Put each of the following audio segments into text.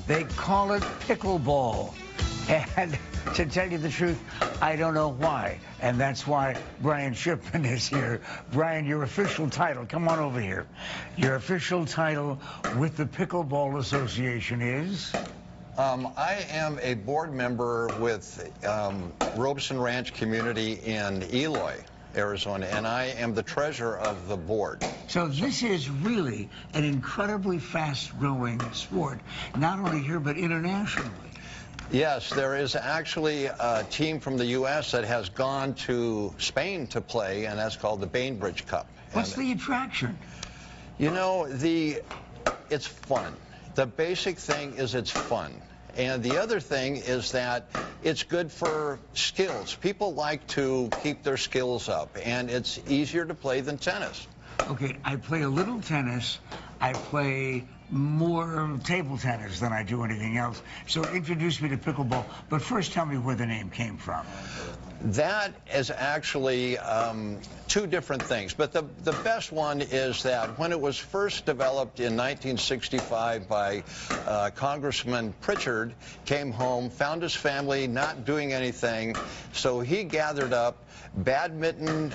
They call it pickleball. And to tell you the truth, I don't know why. And that's why Brian Shipman is here. Brian, your official title, come on over here. Your official title with the Pickleball Association is? I am a board member with Robson Ranch Community in Eloy, Arizona, and I am the treasurer of the board. So this is really an incredibly fast-growing sport, not only here but internationally. Yes, there is actually a team from the U.S. that has gone to Spain to play, and that's called the Bainbridge Cup. What's the attraction? You know, it's fun. The basic thing is it's fun. And the other thing is that it's good for skills. People like to keep their skills up, and it's easier to play than tennis. Okay, I play a little tennis. I play more table tennis than I do anything else. So introduce me to pickleball. But first tell me where the name came from. That is actually two different things. But the best one is that when it was first developed in 1965 by Congressman Pritchard, came home, found his family not doing anything, so he gathered up badminton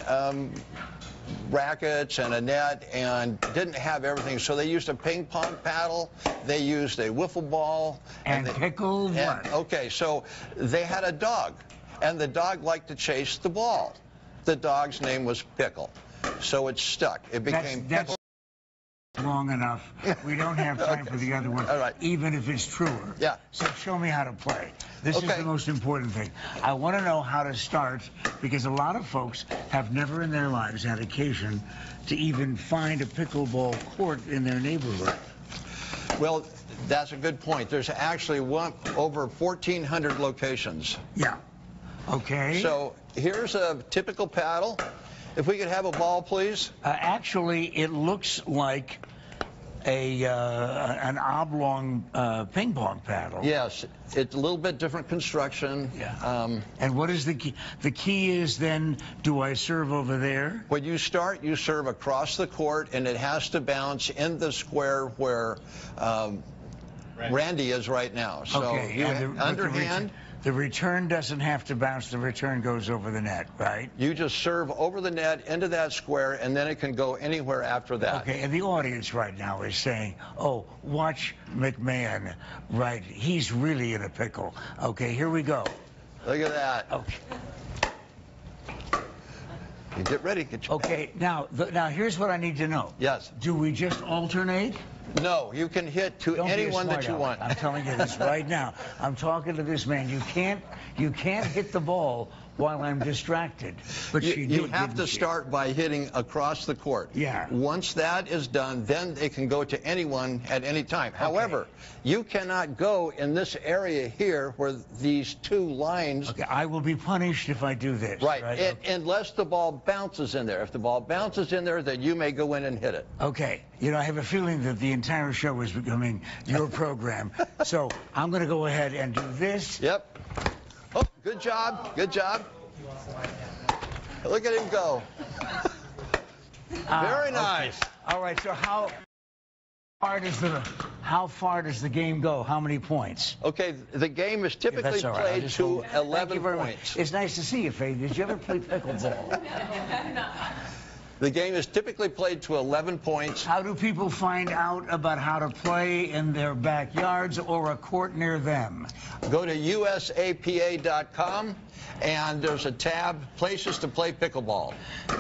rackets and a net and didn't have everything, so they used a ping pong paddle, they used a wiffle ball, and pickle what? Okay, so they had a dog, and the dog liked to chase the ball. The dog's name was Pickle, so it stuck. It became Pickle. Long enough. We don't have time for the other one, All right. even if it's truer. Yeah. So show me how to play. This is the most important thing. I want to know how to start, because a lot of folks have never in their lives had occasion to even find a pickleball court in their neighborhood. Well, that's a good point. There's actually over 1,400 locations. Yeah. Okay. So here's a typical paddle. If we could have a ball, please. Actually, it looks like an oblong ping pong paddle. Yes, it's a little bit different construction. Yeah. And what is the key? The key is then, do I serve over there? When you start, you serve across the court, and it has to bounce in the square where Randy is right now. So okay. Underhand. The return doesn't have to bounce. The return goes over the net, right? You just serve over the net into that square, and then it can go anywhere after that. Okay, and the audience right now is saying, oh, watch McMahon, right? He's really in a pickle. Okay, here we go. Look at that. Okay. You get ready. Get your okay, now here's what I need to know. Yes. Do we just alternate? No, you can hit to anyone that you want. I'm telling you this right now. I'm talking to this man. You can't hit the ball while I'm distracted. But you have to start by hitting across the court. Yeah. Once that is done, then it can go to anyone at any time. Okay. However, you cannot go in this area here where these two lines. Okay, I will be punished if I do this. Right. Okay. Unless the ball bounces in there. If the ball bounces in there, then you may go in and hit it. Okay. You know, I have a feeling that the entire show is becoming your program. So I'm going to go ahead and do this. Yep. Oh, good job. Good job. Look at him go. Very nice. Okay. All right. So how far does the game go? How many points? Okay, the game is typically played to 11 points. It's nice to see you, Faye. Did you ever play pickleball? The game is typically played to 11 points. How do people find out about how to play in their backyards or a court near them? Go to usapa.com, and there's a tab, Places to Play Pickleball.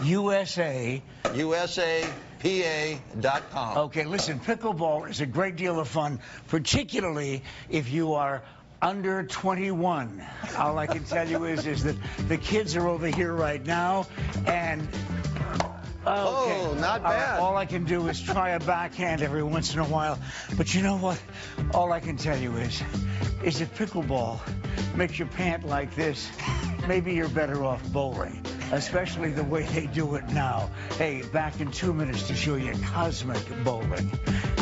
usapa.com. Okay, listen, pickleball is a great deal of fun, particularly if you are under 21. All I can tell you is that the kids are over here right now, and... Okay. Oh, not bad. All I can do is try a backhand every once in a while. But you know what? All I can tell you is if pickleball makes you pant like this, maybe you're better off bowling, especially the way they do it now. Hey, back in 2 minutes to show you cosmic bowling.